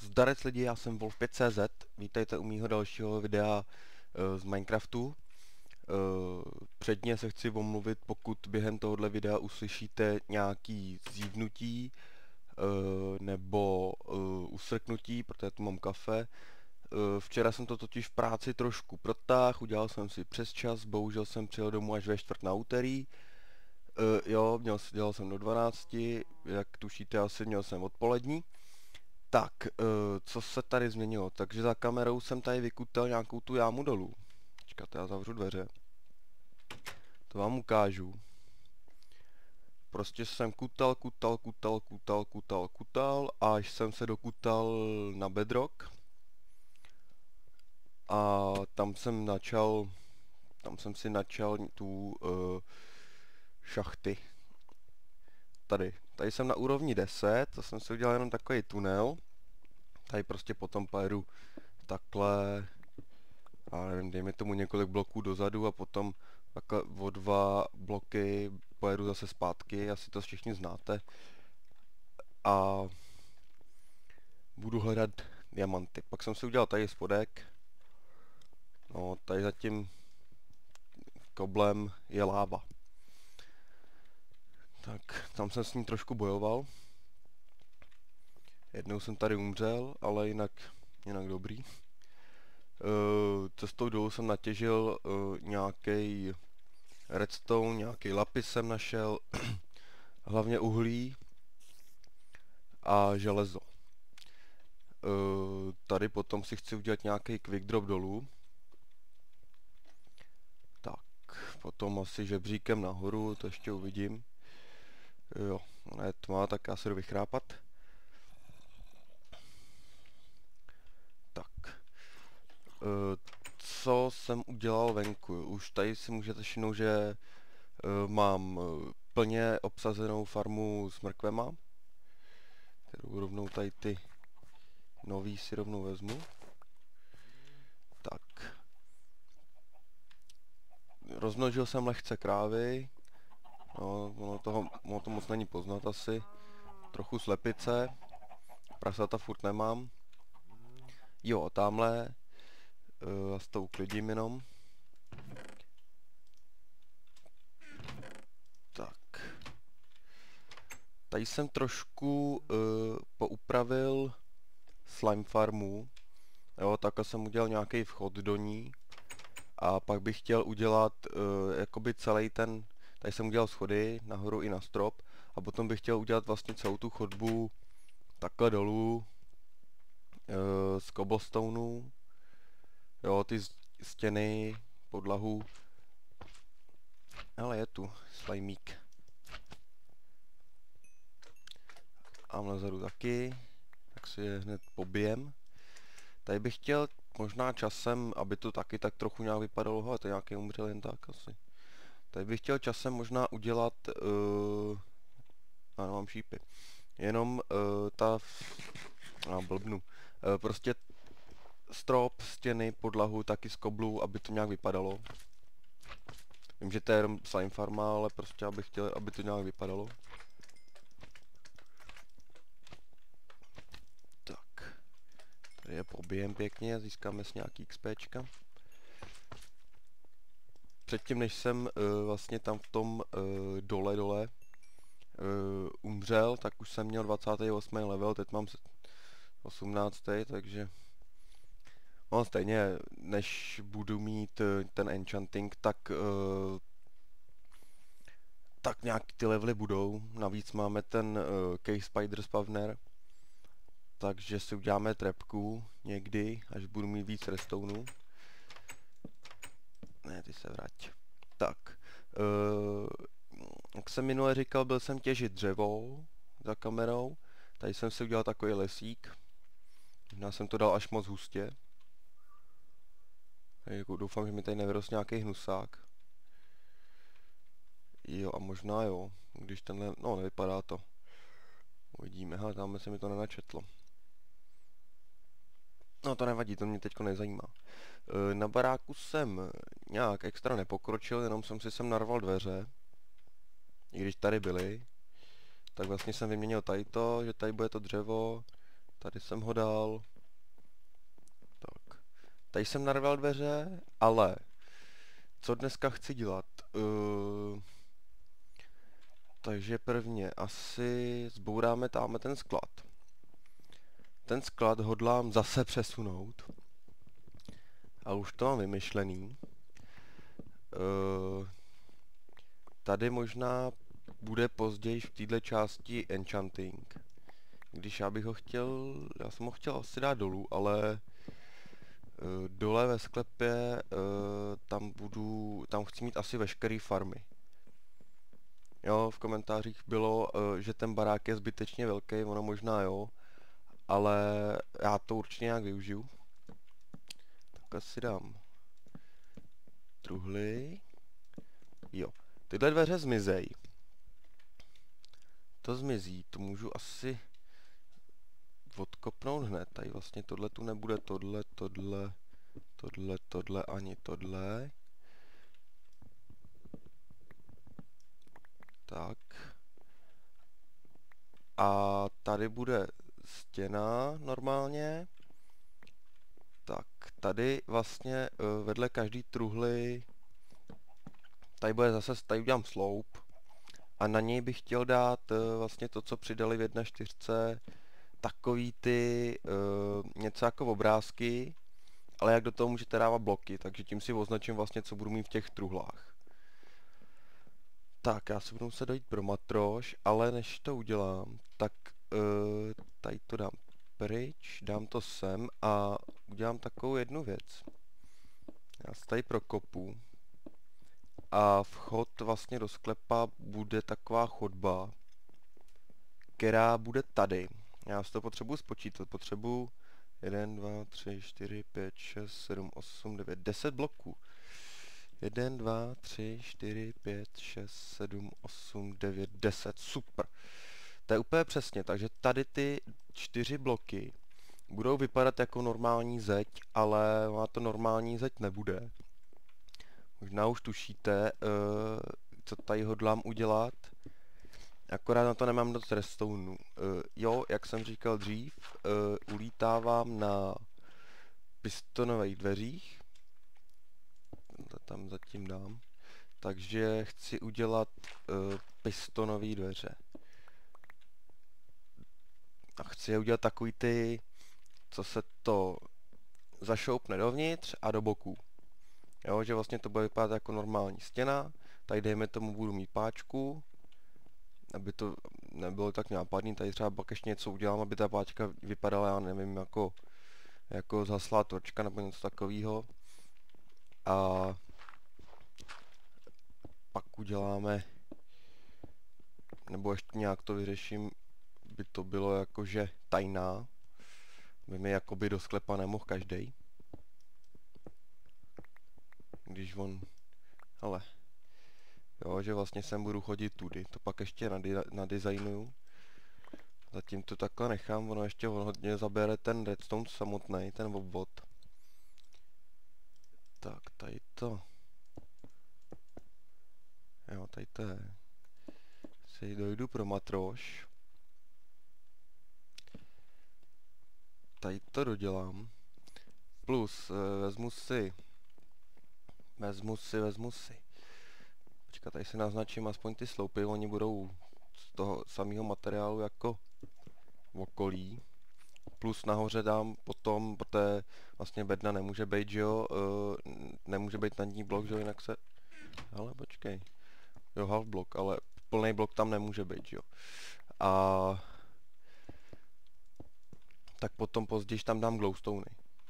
Zdarec lidi, já jsem Wolf5CZ, vítejte u mýho dalšího videa z Minecraftu. Předně se chci omluvit, pokud během tohohle videa uslyšíte nějaký zívnutí nebo usrknutí, protože tu mám kafe. Včera jsem to totiž v práci trošku protáhl, udělal jsem si přes čas, bohužel jsem přijel domů až ve čtvrt na úterý. Jo, dělal jsem do 12, jak tušíte asi měl jsem odpolední. Tak, co se tady změnilo? Takže za kamerou jsem tady vykutal nějakou tu jámu dolů. Počkat, já zavřu dveře. To vám ukážu. Prostě jsem kutal, až jsem se dokutal na bedrock. A tam jsem si načal tu šachty. Tady jsem na úrovni 10, to jsem si udělal jenom takový tunel. Tady prostě potom pojedu takhle, a nevím, dejme tomu několik bloků dozadu a potom takhle o 2 bloky pojedu zase zpátky, asi to všichni znáte. A budu hledat diamanty. Pak jsem si udělal tady spodek. No, tady zatím koblem je láva. Tak, tam jsem s ním trošku bojoval. Jednou jsem tady umřel, ale jinak dobrý. Cestou dolů jsem natěžil nějaký redstone, nějaký lapis jsem našel, hlavně uhlí a železo. Tady potom si chci udělat nějaký quick drop dolů. Tak, potom asi žebříkem nahoru, to ještě uvidím. Jo, ona je tma, tak já se jdu vychrápat. Tak. Co jsem udělal venku? Už tady si můžete všimnout, že mám plně obsazenou farmu s mrkvema, kterou rovnou tady ty nový si rovnou vezmu. Tak. Rozmnožil jsem lehce krávy. No, ono to moc není poznat asi. Trochu slepice. Prasata furt nemám. Jo, a tamhle já si to uklidím jenom. Tak. Tady jsem trošku poupravil slime farmu. Jo, takhle jsem udělal nějaký vchod do ní. A pak bych chtěl udělat jakoby celý ten... Tady jsem udělal schody nahoru i na strop. A potom bych chtěl udělat vlastně celou tu chodbu takhle dolů z cobblestoneu. Jo, ty stěny, podlahu. Ale je tu slimík. A vzadu taky. Tak si je hned pobijem. Tady bych chtěl možná časem, aby to taky tak trochu nějak vypadalo. Hele, to je nějaký umřel jen tak asi. Tady bych chtěl časem možná udělat... ano, mám šípy. Jenom blbnu. Prostě strop, stěny, podlahu, taky z koblů, aby to nějak vypadalo. Vím, že to je jenom slime farma, ale prostě abych chtěl, aby to nějak vypadalo. Tak. Tady je pobijem pěkně, získáme si nějaký XPčka. Předtím, než jsem vlastně tam v tom dole umřel, tak už jsem měl 28. level, teď mám 18. takže... No stejně, než budu mít ten enchanting, tak nějak ty levely budou. Navíc máme ten cave spider spawner, takže si uděláme trapku někdy, až budu mít víc redstoneů. Ne, ty se vrať. Tak, jak jsem minule říkal, byl jsem těžit dřevo za kamerou. Tady jsem si udělal takový lesík. Já jsem to dal až moc hustě. Doufám, že mi tady nevyrost nějaký hnusák. Jo, a možná jo, když tenhle, no nevypadá to. Uvidíme, hele, tam se mi to nenačetlo. No to nevadí, to mě teďko nezajímá. Na baráku jsem nějak extra nepokročil, jenom jsem si sem narval dveře. I když tady byly, tak vlastně jsem vyměnil tady to, že tady bude to dřevo. Tady jsem ho dal. Tak. Tady jsem narval dveře, ale co dneska chci dělat? Takže prvně asi zbouráme tamhle ten sklad. Ten sklad hodlám zase přesunout. A už to mám vymyšlený. Tady možná bude později v této části enchanting. Když já jsem ho chtěl asi dát dolů, ale dole ve sklepě tam chci mít asi veškerý farmy. Jo, v komentářích bylo, že ten barák je zbytečně velký, ono možná jo, ale já to určitě nějak využiju. Tak asi dám truhly. Jo, tyhle dveře zmizej. To zmizí, to můžu asi odkopnout hned. Tady vlastně tohle tu nebude, tohle, ani tohle. Tak. A tady bude stěna normálně. Tak, tady vlastně vedle každý truhly tady udělám sloup. A na něj bych chtěl dát vlastně to, co přidali v 1.4. Takový ty něco jako obrázky, ale jak do toho můžete dávat bloky, takže tím si označím vlastně, co budu mít v těch truhlách. Tak, já si budu muset dojít pro matroš, ale než to udělám, tak tady to dám pryč, dám to sem a udělám takovou jednu věc. Já se tady prokopu a vchod vlastně do sklepa bude taková chodba, která bude tady. Já si to potřebuji spočítat, potřebuji 1, 2, 3, 4, 5, 6, 7, 8, 9, 10 bloků. 1, 2, 3, 4, 5, 6, 7, 8, 9, 10. Super. To je úplně přesně, takže tady ty 4 bloky budou vypadat jako normální zeď, ale ona to normální zeď nebude. Možná už tušíte, co tady hodlám udělat. Akorát na to nemám dost redstone. Jo, jak jsem říkal dřív, ulítávám na pistonových dveřích. To tam zatím dám. Takže chci udělat pistonové dveře. A chci je udělat takový ty, co se to zašoupne dovnitř a do boků. Jo, že vlastně to bude vypadat jako normální stěna. Tady dejme tomu budu mít páčku, aby to nebylo tak nápadný. Tady třeba pak ještě něco udělám, aby ta páčka vypadala, já nevím, jako zhaslá torčka nebo něco takového. A pak uděláme, nebo ještě nějak to vyřeším, by to bylo jakože tajná, by mi jakoby do sklepa nemohl každej. Když on, hele, jo, že vlastně sem budu chodit tudy, to pak ještě nadizajnuju. Zatím to takhle nechám, ono ještě hodně zabere ten redstone samotný, ten obvod. Tak, tady to. Jo, tady to je. Si dojdu pro matroš. Tady to dodělám. Plus vezmu si. Počkat, tady si naznačím aspoň ty sloupy, oni budou z toho samého materiálu jako v okolí. Plus nahoře dám potom, protože vlastně bedna nemůže být, že jo, nemůže být na ní blok, že jo, jinak se, ale počkej, jo, half blok, ale plný blok tam nemůže být, že jo. A tak potom později tam dám glowstony.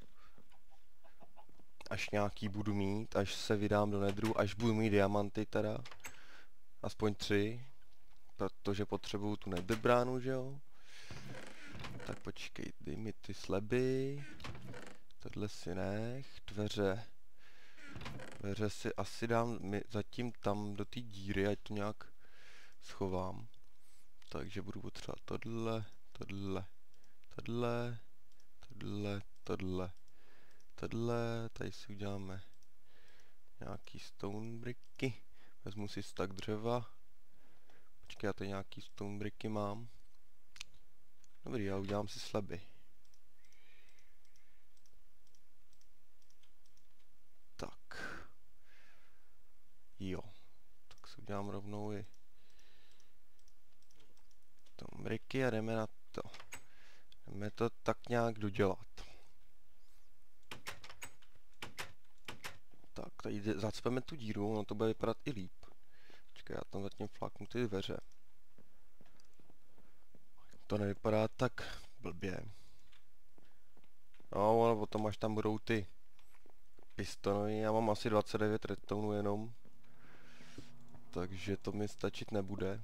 Až nějaký budu mít, až se vydám do nedru, až budu mít diamanty teda, aspoň 3, protože potřebuju tu netherbránu, že jo. Tak počkej, dej mi ty sleby, tohle si nech, dveře si asi dám zatím tam do té díry, ať to nějak schovám. Takže budu potřebovat tohle, tady si uděláme nějaký stone bricky, vezmu si stack dřeva, počkej, já tady nějaký stone bricky mám. Dobrý, já udělám si sleby. Jo, tak si udělám rovnou i to briky a jdeme na to. Jdeme to tak nějak dodělat. Tak, tady zacpeme tu díru, ono to bude vypadat i líp. Počkej, já tam zatím fláknu ty dveře. To nevypadá tak blbě. No, ale potom až tam budou ty pistony, já mám asi 29 redstoneů jenom. Takže to mi stačit nebude.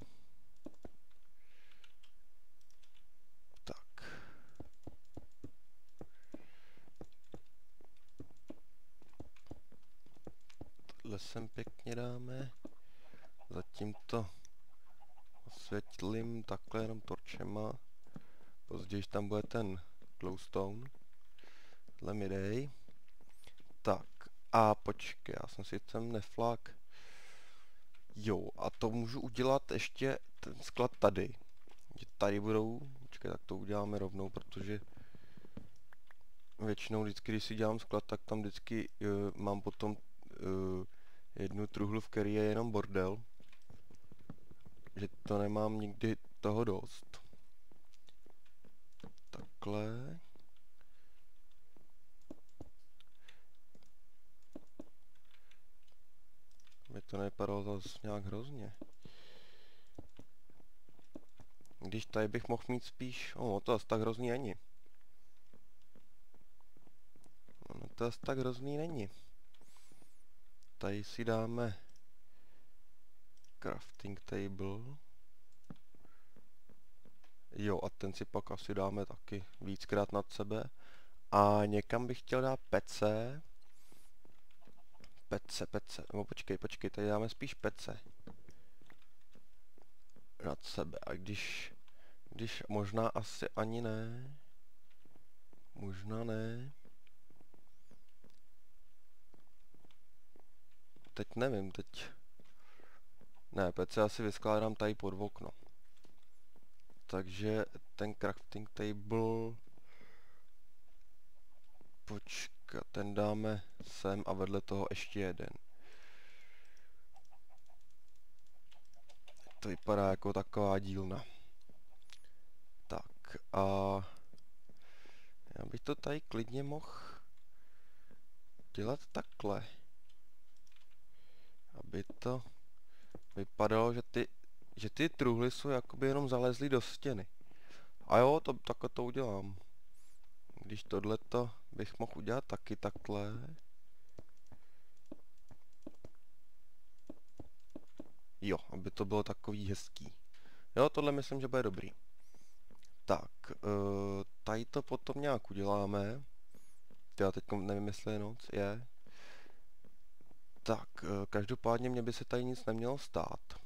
Tak. Tohle sem pěkně dáme. Zatím to osvětlím takhle jenom torčema. Později tam bude ten glowstone. Tohle mi dej. Tak. A počkej, já jsem si tam neflak. Jo, a to můžu udělat ještě ten sklad tady. Že tady budou, počkej, tak to uděláme rovnou, protože většinou vždycky, když si dělám sklad, tak tam vždycky mám potom jednu truhlu, v které je jenom bordel. Že to nemám nikdy toho dost. Takhle. Aby to nevypadalo zase nějak hrozně. Když tady bych mohl mít spíš... to asi tak hrozný není. To asi tak hrozný není. Tady si dáme crafting table. Jo, a ten si pak asi dáme taky víckrát nad sebe. A někam bych chtěl dát pece. Pece. No počkej, tady dáme spíš pece. Nad sebe. A když možná asi ani ne. Možná ne. Teď nevím, Ne, pece asi vyskládám tady pod okno. Takže ten crafting table... Počkat, ten dáme sem a vedle toho ještě jeden. To vypadá jako taková dílna. Tak a... Já bych to tady klidně mohl dělat takhle. Aby to vypadalo, že ty truhly jsou jakoby jenom zalezly do stěny. A jo, takhle to udělám. Když tohleto bych mohl udělat taky takhle. Jo, aby to bylo takový hezký. Jo, tohle myslím, že bude dobrý. Tak, tady to potom nějak uděláme. Já teď nevím, jestli je noc, je. Tak, každopádně mě by se tady nic nemělo stát.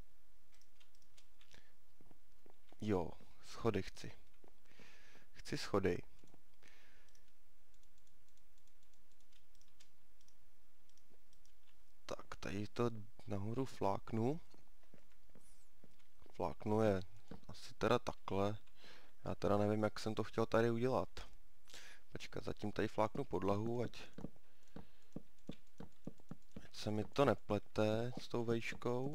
Jo, schody chci. Chci schody. Tak, tady to nahoru fláknu. Fláknu je asi teda takhle. Já teda nevím, jak jsem to chtěl tady udělat. Počkat, zatím tady fláknu podlahu, ať se mi to neplete s tou vejškou.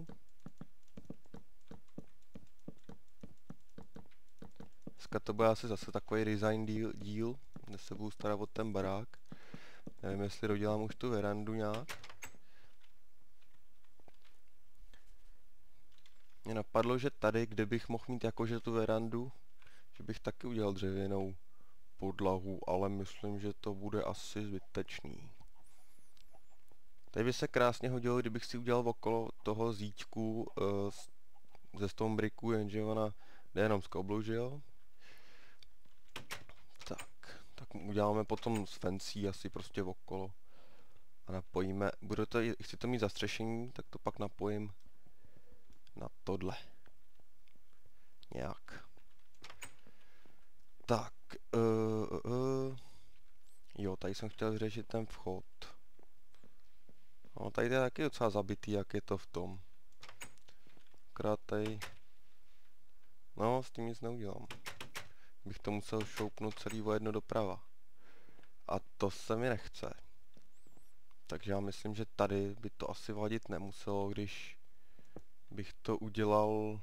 Dneska to bude asi zase takový design díl, kde se budu starat o ten barák. Nevím, jestli dodělám už tu verandu nějak. Mě napadlo, že tady, kde bych mohl mít jakože tu verandu, že bych taky udělal dřevěnou podlahu, ale myslím, že to bude asi zbytečný. Tady by se krásně hodilo, kdybych si udělal okolo toho zítku ze stone bricku, jenže ona jde jenom z koblu, že jo? Tak uděláme potom s fancy asi prostě okolo. A napojíme, chci to mít zastřešení, tak to pak napojím na tohle. Nějak. Tak. Jo, tady jsem chtěl vyřešit ten vchod. No, tady je taky docela zabitý, jak je to v tom. Akorát tady... No, s tím nic neudělám. Bych to musel šoupnout celý o jedno doprava. A to se mi nechce. Takže já myslím, že tady by to asi vadit nemuselo, když bych to udělal,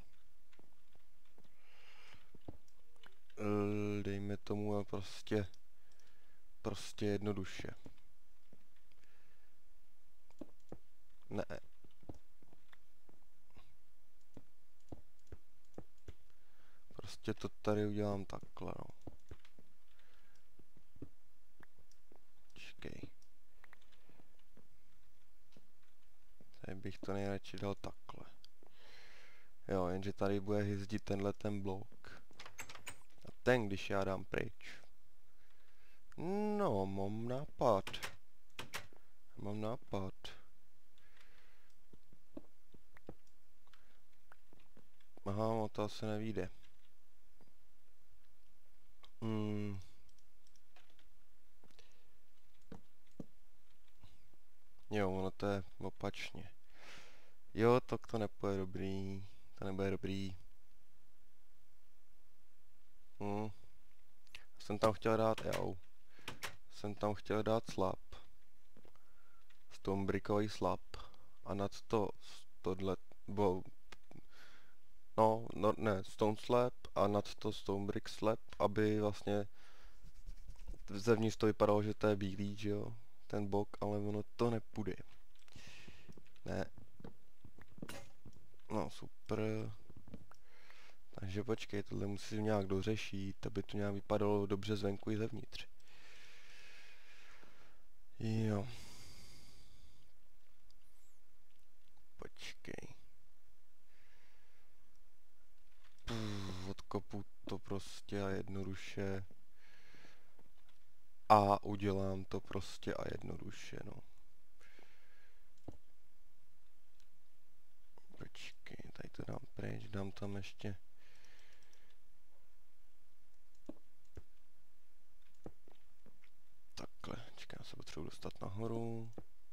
dejme tomu prostě jednoduše. Ne. Prostě to tady udělám takhle, no. Počkej. Tady bych to nejradši dal takhle. Jo, jenže tady bude hyzdit tenhle ten blok. A ten, když já dám pryč. No, mám nápad. Mám nápad. Aha, no to asi nevíde. Jo, ono to je opačně. Jo, to nepůjde dobrý. To nebude dobrý. Jsem tam chtěl dát, jsem tam chtěl dát slab. Stonebrickový slab. A nad to, tohle, ne, stone slab a nad to stonebrick slab, aby vlastně zevnitř to vypadalo, že to je bílý, že jo, ten bok, ale ono to nepůjde. Ne. No, super. Takže počkej, tohle musím nějak dořešit, aby to nějak vypadalo dobře zvenku i zevnitř. Jo. Počkej. Odkopu to prostě a jednoduše. A udělám to prostě a jednoduše, no. Počkej, tady to dám pryč, dám tam ještě. Takhle, čekám, já se potřebuji dostat nahoru.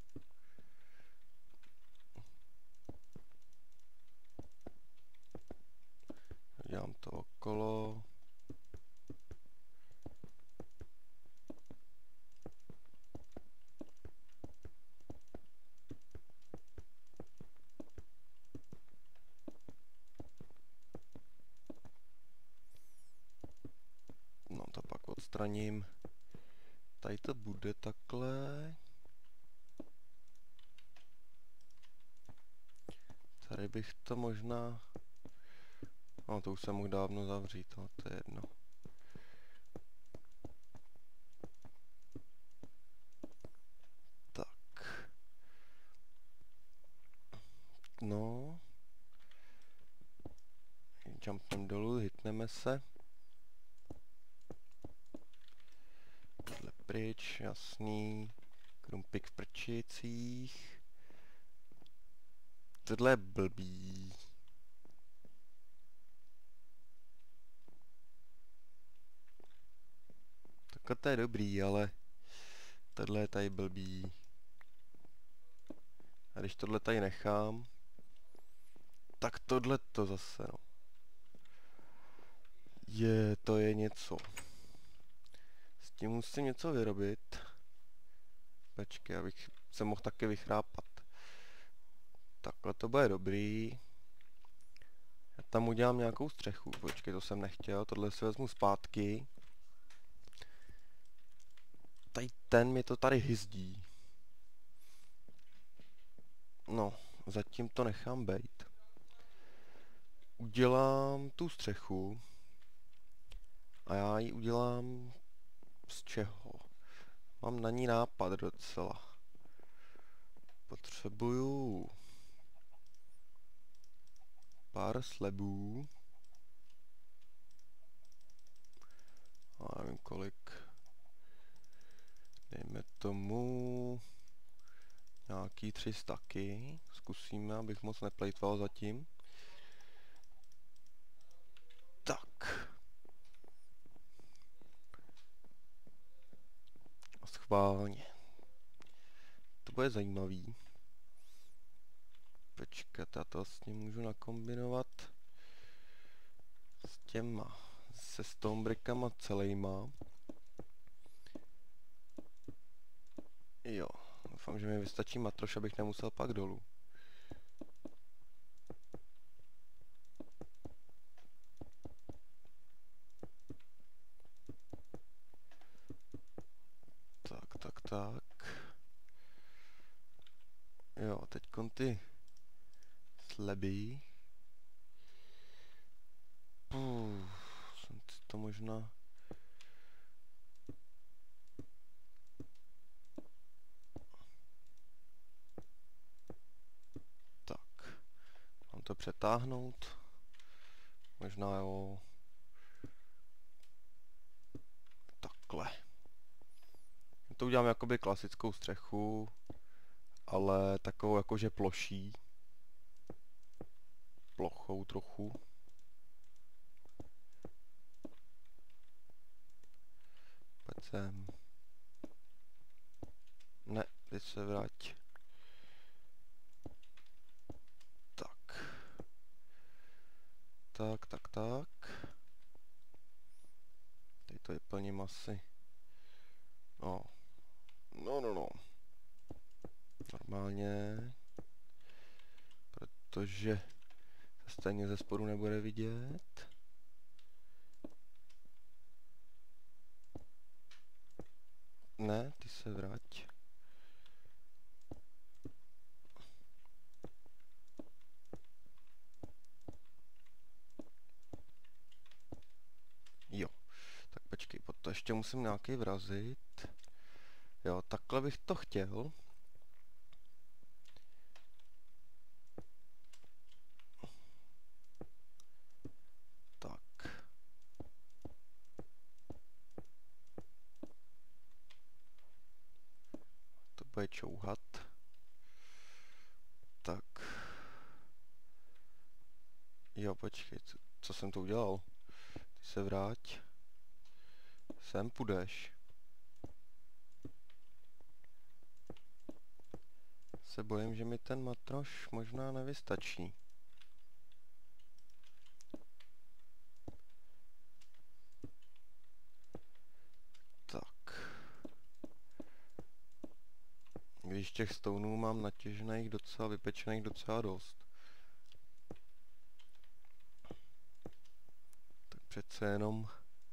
Dělám to okolo. No to pak odstraním. Tady to bude takhle. Tady bych to možná... No to už jsem mohl dávno zavřít, ale to je jedno. Tak. No. Jumpneme dolů, hitneme se. Tohle pryč, jasný. Krumpik v prčicích. Tohle je blbý. Takhle to je dobrý, ale tohle je tady blbý. A když tohle tady nechám, tak tohle to zase, no. To je něco. S tím musím něco vyrobit. Počkej, abych se mohl taky vychrápat. Takhle to bude dobrý. Já tam udělám nějakou střechu. Počkej, to jsem nechtěl. Tohle si vezmu zpátky. Tady ten mi to tady hyzdí. No, zatím to nechám bejt. Udělám tu střechu. A já ji udělám z čeho? Mám na ní nápad docela. Potřebuju pár slabů. A nevím kolik. Dejme tomu nějaký 3 staky. Zkusíme, abych moc neplejtval zatím. Tak. A schválně. To bude zajímavý. Počkat, já to vlastně můžu nakombinovat s těma, se stonebrickama celýma. Jo, Doufám, že mi vystačí matroš, abych nemusel pak dolů. Tak. Jo, teďkon ty sleby. Jsem si to možná... Tak. Mám to přetáhnout. Možná jo. Takhle. To udělám jakoby klasickou střechu, ale takovou jakože ploší. Plochou trochu. Pojď sem. Ne, teď se vrať. Tak. Tak. Teď to vyplním asi. No. No. Normálně. Protože se stejně ze spodu nebude vidět. Ne, ty se vrať. Jo. Tak počkej, pod to ještě musím nějaký vrazit. Jo, takhle bych to chtěl. Tak. To bude čouhat. Tak. Jo, počkej, co jsem to udělal? Ty se vrať. Sem půjdeš. Se bojím, že mi ten matroš možná nevystačí. Tak. Když těch stounů mám natěžených docela, vypečených docela dost. Tak přece jenom...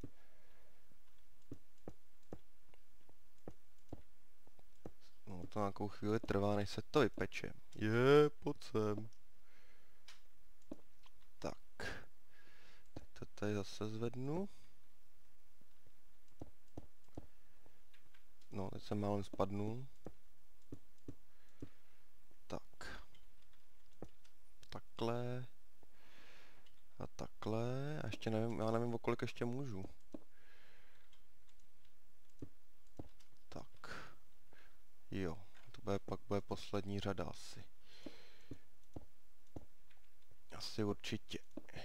No to nějakou chvíli trvá, než se to vypeče. Pojď sem. Tak. Teď to tady zase zvednu. No, teď jsem málem spadnul. Tak. Takhle. A takhle. A ještě nevím, já nevím, o kolik ještě můžu. Tak. Jo. To bude, pak bude poslední řada asi. Asi určitě.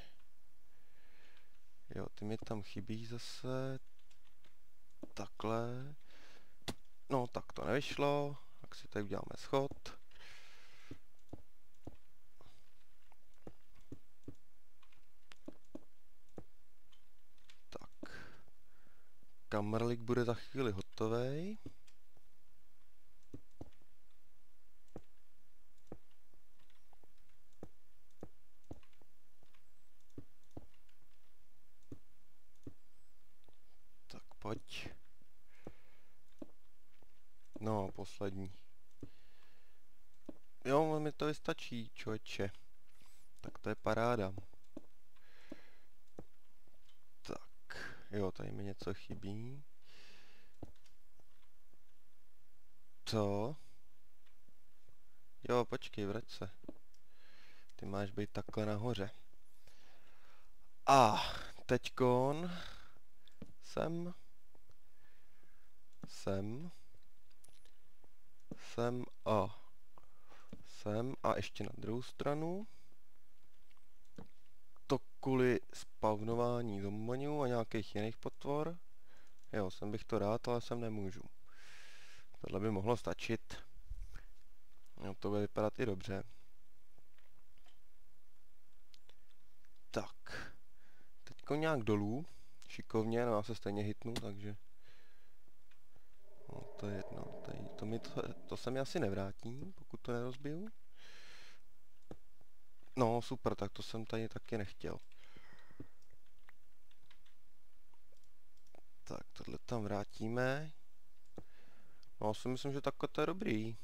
Jo, ty mi tam chybí zase. Takhle. No, tak to nevyšlo. Tak si tady uděláme schod. Tak. Kamrlík bude za chvíli hotovej. Tak pojď. No, poslední. Jo, mi to vystačí, člověče. Tak to je paráda. Tak, jo, tady mi něco chybí. Co? Jo, počkej, vrať se. Ty máš být takhle nahoře. A teďkon sem a ještě na druhou stranu. To kvůli spavnování zomboniů a nějakých jiných potvor. Jo, sem bych to rád, ale sem nemůžu. Tohle by mohlo stačit. Jo, to bude vypadat i dobře. Tak. Teďko nějak dolů. Šikovně, no já se stejně hitnu, takže... No, to je jedno. To se mi asi nevrátí, pokud to nerozbiju. No, super, tak to jsem tady taky nechtěl. Tak, tohle tam vrátíme. No, si myslím, že takhle to je dobrý.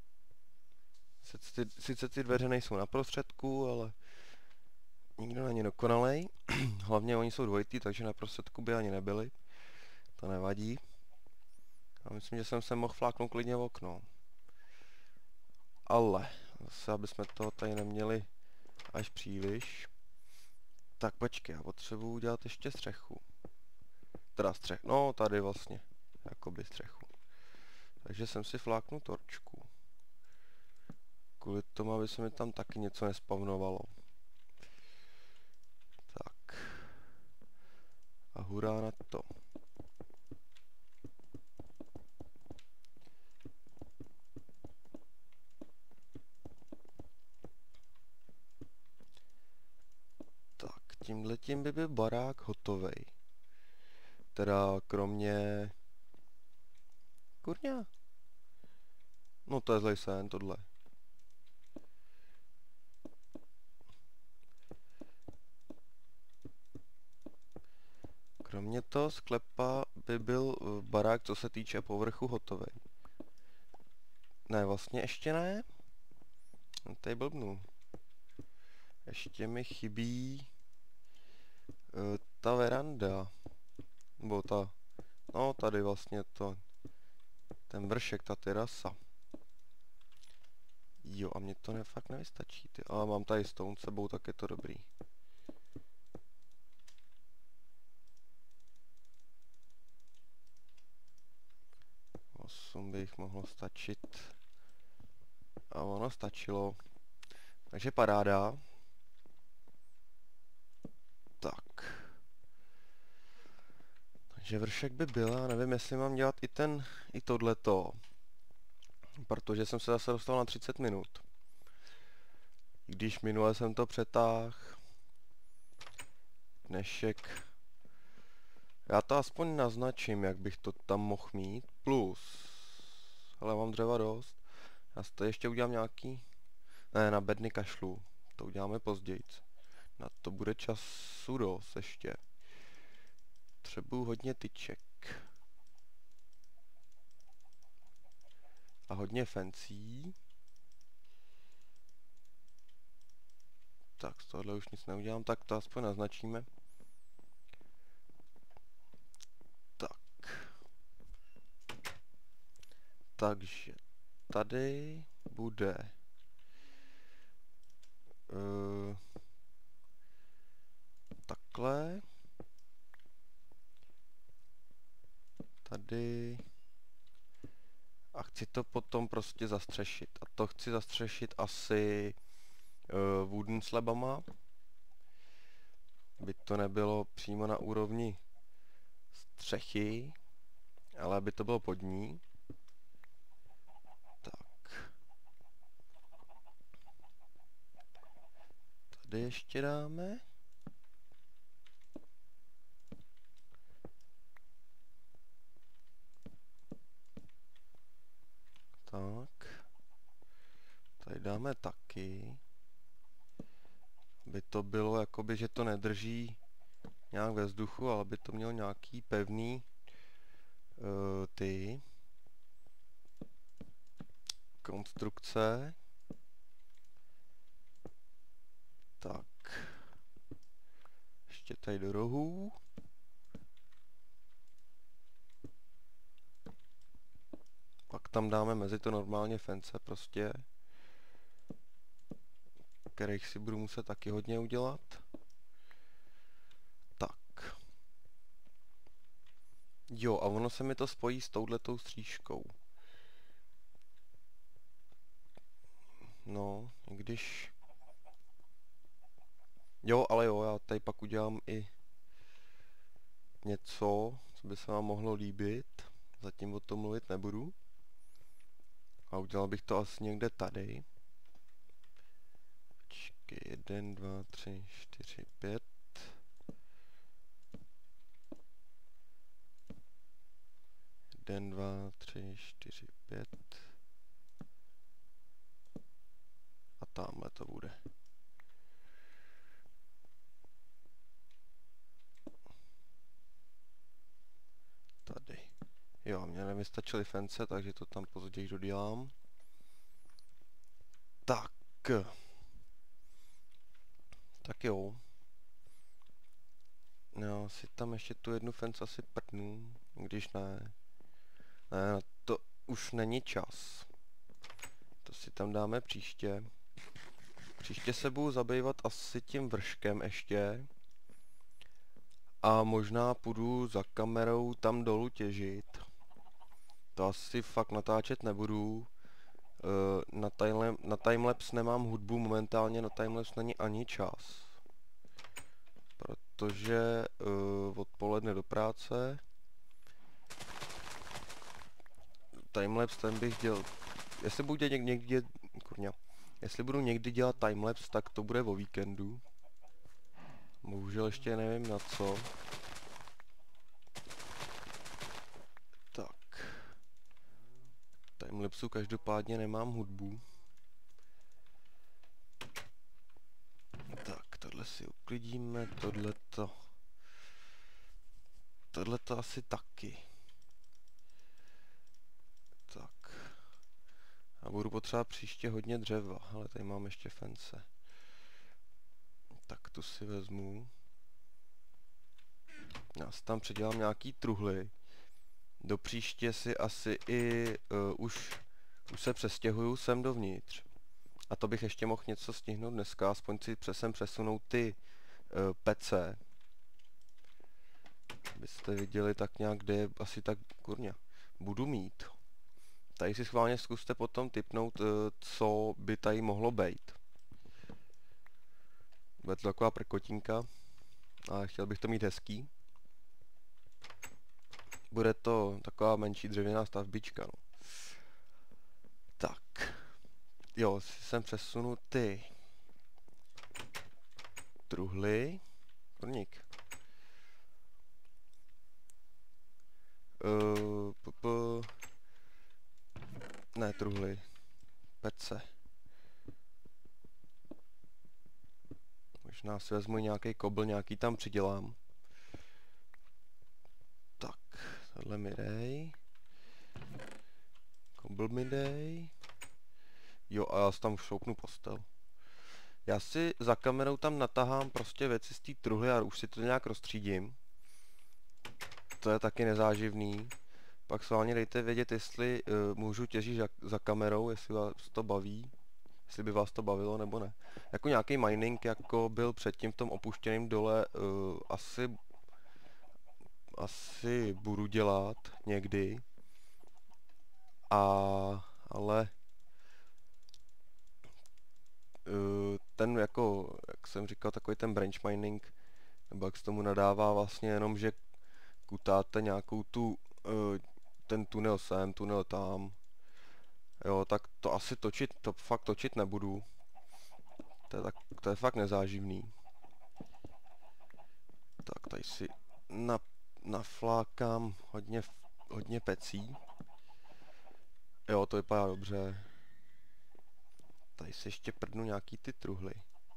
Sice ty dveře nejsou na prostředku, ale nikdo není dokonalej. Hlavně oni jsou dvojitý, takže na prostředku by ani nebyli. To nevadí. A myslím, že jsem se mohl fláknout klidně v okno. Ale zase, aby jsme toho tady neměli až příliš. Tak počkej, já potřebuji udělat ještě střechu. Teda no tady vlastně, jakoby střechu. Takže jsem si fláknu torčku. Kvůli tomu, aby se mi tam taky něco nespavnovalo. Tak. A hurá na to. Tak, tímhletím by byl barák hotovej. Teda kromě... Kurňa. No to je zlej sen, tohle. Kromě toho sklepa by byl barák, co se týče povrchu, hotovej. Ne, vlastně ještě ne. No, tady blbnu. Ještě mi chybí ta veranda. Nebo ta... No, tady vlastně to... Ten vršek, ta terasa. Jo, a mě to fakt nevystačí, ty. Ale mám tady stone s sebou, tak je to dobrý. 8 by jich mohlo stačit. A ono stačilo. Takže paráda. Tak. Takže vršek by byl, já nevím, jestli mám dělat i tohleto. Protože jsem se zase dostal na 30 minut. I když minule jsem to přetáhl. Dnešek. Já to aspoň naznačím, jak bych to tam mohl mít. Plus. Ale mám dřeva dost. Já si to ještě udělám nějaký... Ne, na bedny kašlu. To uděláme později. Na to bude času dost ještě. Potřebuju hodně tyček. A hodně fancy. Tak, z tohohle už nic neudělám, tak to aspoň naznačíme. Tak. Takže tady bude takhle. Tady. A chci to potom prostě zastřešit. A to chci zastřešit asi wooden slabama. By to nebylo přímo na úrovni střechy, ale aby to bylo pod ní. Tak. Tady ještě dáme. Tak. Tady dáme taky. Aby to bylo jakoby, že to nedrží nějak ve vzduchu, ale aby to mělo nějaký pevný ty konstrukce. Tak. Ještě tady do rohů. Pak tam dáme mezi to normálně fence prostě. Kterých si budu muset taky hodně udělat. Tak. Jo, a ono se mi to spojí s touhletou střížkou. No, i když... Jo, ale jo, já tady pak udělám i něco, co by se vám mohlo líbit. Zatím o tom mluvit nebudu. A udělal bych to asi někde tady. Počkej, 1, 2, 3, 4, 5. 1, 2, 3, 4, 5. A tamhle to bude. Tady. Jo, mě nevystačily fence, takže to tam později dodělám. Tak. Tak jo. Já si tam ještě tu jednu fence asi prdnu, když ne. Ne, to už není čas. To si tam dáme příště. Příště se budu zabývat asi tím vrškem ještě. A možná půjdu za kamerou tam dolů těžit. To asi fakt natáčet nebudu. Na timelapse nemám hudbu, momentálně na timelapse není ani čas. Protože odpoledne do práce. Timelapse ten bych dělal. Jestli budu někdy kurňa. Jestli budu někdy dělat timelapse, tak to bude o víkendu. Bohužel ještě nevím na co. Tak. Timelapsu každopádně nemám hudbu. Tak, tohle si uklidíme, tohleto asi taky. Tak. A budu potřebovat příště hodně dřeva, ale tady mám ještě fence. Tak tu si vezmu. Já si tam předělám nějaký truhly. Do příště si asi i už se přestěhuju sem dovnitř. A to bych ještě mohl něco stihnout dneska, aspoň si přesunout ty pece. Abyste viděli tak nějak, kde je asi tak kurňa. Budu mít. Tady si schválně zkuste potom tipnout, co by tady mohlo být. Bude to taková prkotinka. Ale chtěl bych to mít hezký. Bude to taková menší dřevěná stavbička, no. Tak. Jo, si sem přesunu ty truhly. Kurník. Ne, truhly. Pece. Možná si vezmu nějaký kobl, nějaký tam přidělám. Tak, tohle mi dej. Kobl mi dej. Jo, a já si tam šoupnu postel. Já si za kamerou tam natahám prostě věci z té truhly a už si to nějak rozstřídím. To je taky nezáživný. Pak sválně dejte vědět, jestli můžu těžit za kamerou, jestli vás to baví. Jestli by vás to bavilo nebo ne. Jako nějaký mining, jako byl předtím v tom opuštěném dole, asi budu dělat někdy. Ale ten jako, jak jsem říkal, takový ten branch mining, nebo jak se tomu nadává vlastně jenom, že kutáte nějakou ten tunel sem, tunel tam. Jo, tak to asi to fakt točit nebudu. To je fakt nezáživný. Tak tady si naflákám hodně pecí. Jo, to vypadá dobře. Tady si ještě prdnu nějaký ty truhly.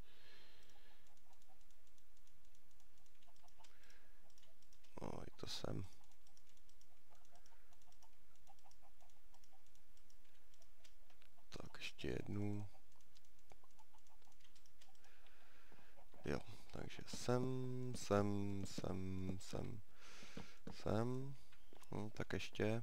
No, to sem. Tak ještě jednu. Jo, takže sem. Tak ještě.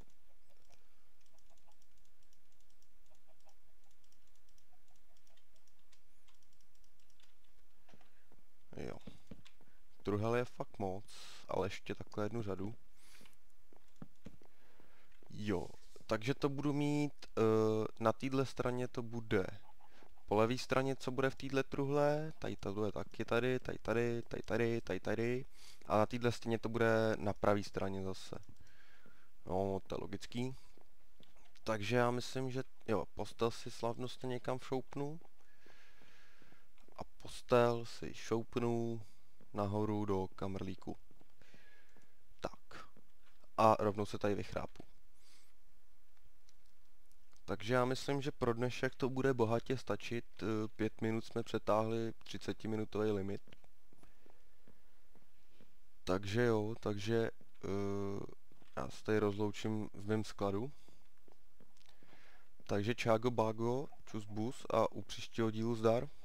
Jo. Truhel je fakt moc, ale ještě takhle jednu řadu. Jo, takže to budu mít, na téhle straně to bude po levé straně, co bude v téhle truhle, tady to bude taky tady, tady. A na téhle straně to bude na pravé straně zase. No, to je logický. Takže já myslím, že jo, postel si slavnostně někam šoupnu. A postel si šoupnu nahoru do kamrlíku. Tak. a rovnou se tady vychrápu. Takže já myslím, že pro dnešek to bude bohatě stačit. 5 minut jsme přetáhli 30-minutový limit. Takže jo, já se tady rozloučím v mém skladu. Takže čágo bágo, čus bus a u příštího dílu zdar.